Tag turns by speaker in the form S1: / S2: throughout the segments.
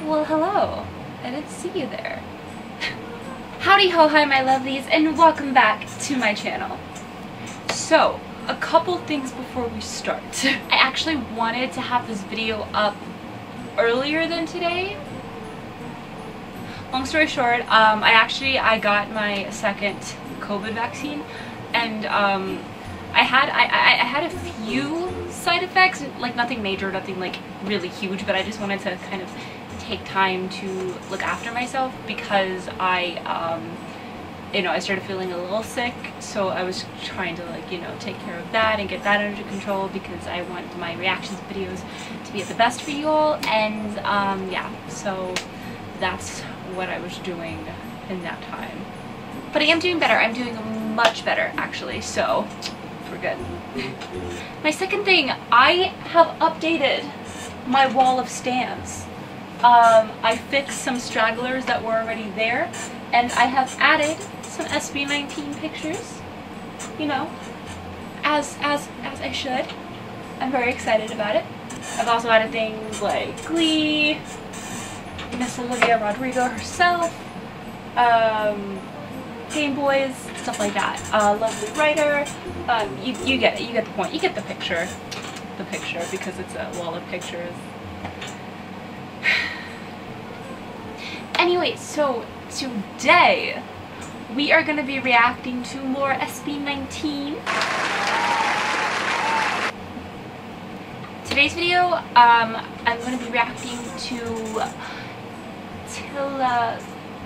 S1: Well, hello. I didn't see you there. Howdy ho hi my lovelies, and welcome back to my channel. So, a couple things before we start. I actually wanted to have this video up earlier than today. Long story short, I got my second COVID vaccine, and I had a few side effects, like nothing major, nothing like really huge, but I just wanted to kind of take time to look after myself because I started feeling a little sick, so I was trying to take care of that and get that under control because I want my reactions videos to be at the best for you all, and yeah, so that's what I was doing in that time. But I am doing better. I'm doing much better actually, so we're good. My second thing, I have updated my wall of stands. I fixed some stragglers that were already there, and I have added some SB19 pictures, you know, as I should. I'm very excited about it. I've also added things like Glee, Miss Olivia Rodrigo herself, Game Boys, stuff like that. Lovely writer. You get it. You get the point. You get the picture. The picture, because it's a wall of pictures. Anyway, so today we are going to be reacting to more SB19. Today's video, I'm going to be reacting to TILALUHA.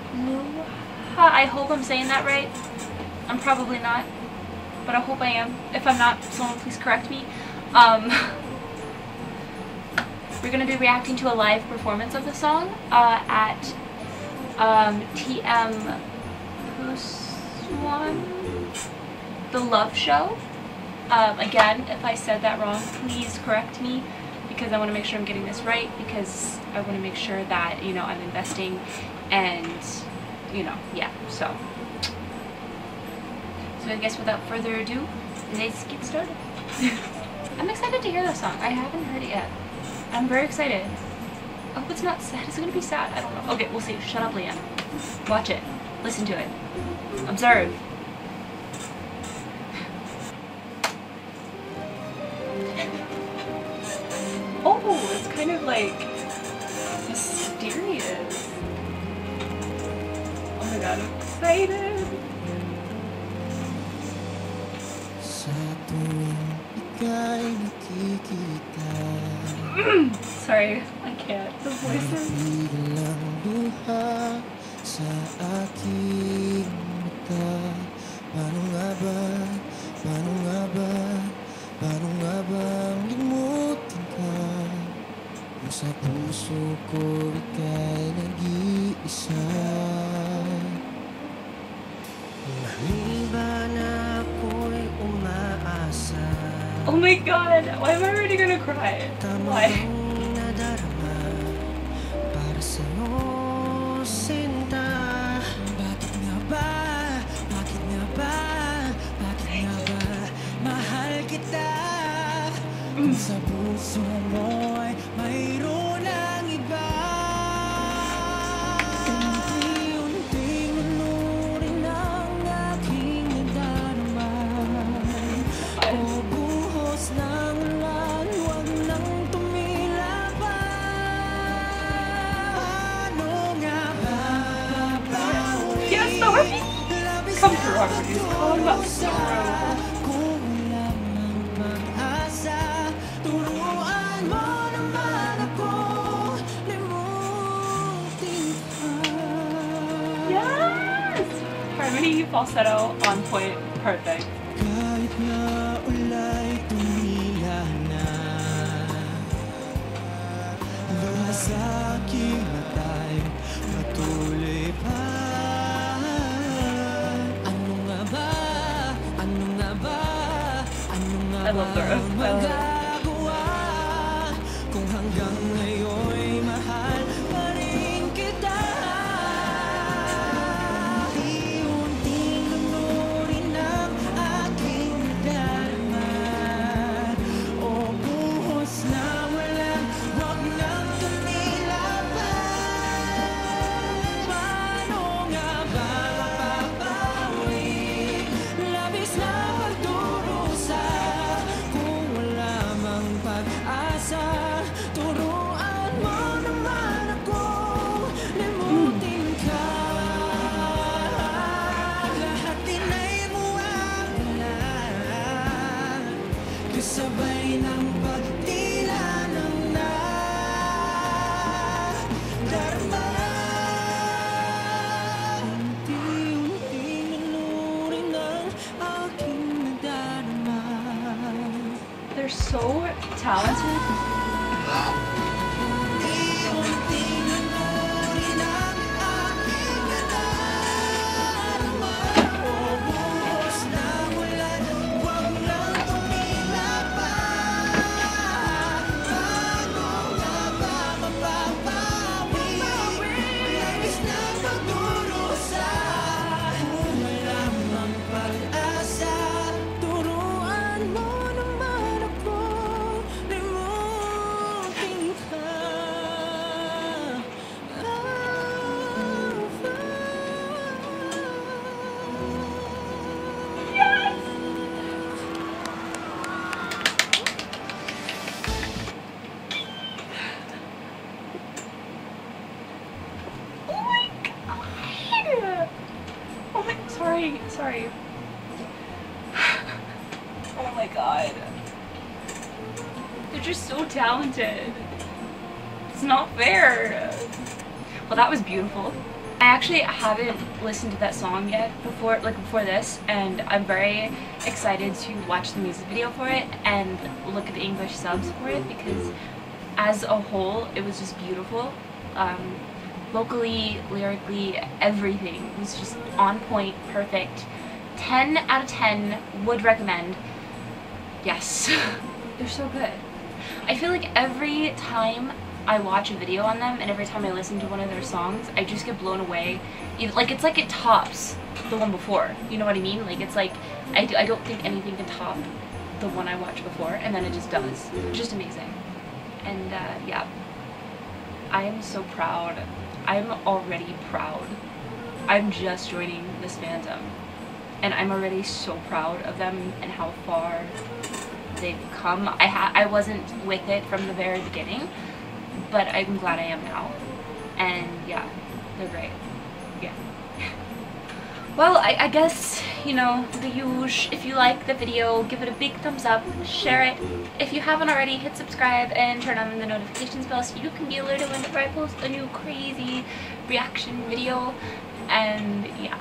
S1: I hope I'm saying that right. I'm probably not, but I hope I am. If I'm not, someone please correct me. We're going to be reacting to a live performance of the song at TMPusuan, The Love Show. Again, if I said that wrong, please correct me, because I want to make sure I'm getting this right, because I want to make sure that, you know, I'm investing and, you know, yeah, so I guess without further ado, let's get started. I'm excited to hear this song. I haven't heard it yet. I'm very excited. I hope it's not sad. Is it gonna be sad? I don't know. Okay, we'll see. Shut up, Leanne. Watch it. Listen to it. Observe. Oh, it's kind of like mysterious. Oh my god, I'm excited. Sorry, I can't. The voices.
S2: Sa puso ko ika'y nag-iisa. Maliban ako'y umaasa.
S1: Oh my god, why am I already gonna cry? Why?
S2: Para sa'yo, sinta. Bakit nga ba? Bakit nga ba? Bakit nga ba? Mahal kita. Kung sa puso mo'y mayroon ang iba. Unti-unting manurin ang aking nadarama. O buhos ng ulan, huwag nang tumila pa. Ano nga ba?
S1: Yes, the harmony! Come through, harmonies. Come through. Harmony, falsetto, on point, perfect.
S2: Kahit na ulay tumila na, luha sa aking mata'y patuloy pa. Ano nga ba? Ano nga ba? Ano nga ba magagawa? Kung hanggang ngayon'y mahal pa rin kita.
S1: talented. Sorry. Oh my god. They're just so talented. It's not fair. Well, that was beautiful. I actually haven't listened to that song yet before this, and I'm very excited to watch the music video for it and look at the English subs for it, because as a whole it was just beautiful. Vocally, lyrically, everything was just on point, perfect. 10 out of 10, would recommend. Yes. They're so good. I feel like every time I watch a video on them and every time I listen to one of their songs, I just get blown away. Like, it's like it tops the one before. You know what I mean? Like, it's like, I don't think anything can top the one I watched before, and then it just does. Just amazing. And yeah. I am so proud. I'm already proud. I'm just joining this fandom, and I'm already so proud of them and how far they've come. I wasn't with it from the very beginning, but I'm glad I am now. And yeah, they're great. Yeah. Well, I guess, you know, the usual. If you like the video, give it a big thumbs up, share it. If you haven't already, hit subscribe and turn on the notifications bell so you can be alerted whenever I post a new crazy reaction video. And yeah.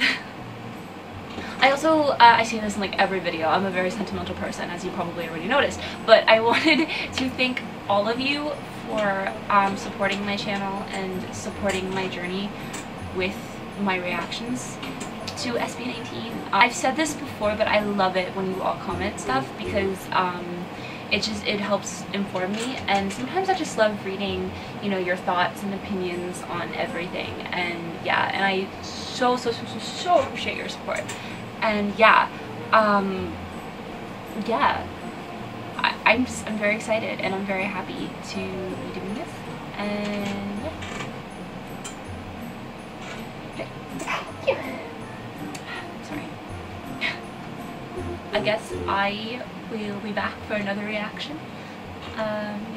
S1: I also, I say this in like every video, I'm a very sentimental person, as you probably already noticed, but I wanted to thank all of you for supporting my channel and supporting my journey with my reactions to SB19. I've said this before, but I love it when you all comment stuff, because it helps inform me, and sometimes I just love reading, you know, your thoughts and opinions on everything. And yeah, and I so appreciate your support. And yeah, yeah, I'm very excited, and I'm very happy to be doing this. And yeah. Sorry. I guess I will be back for another reaction.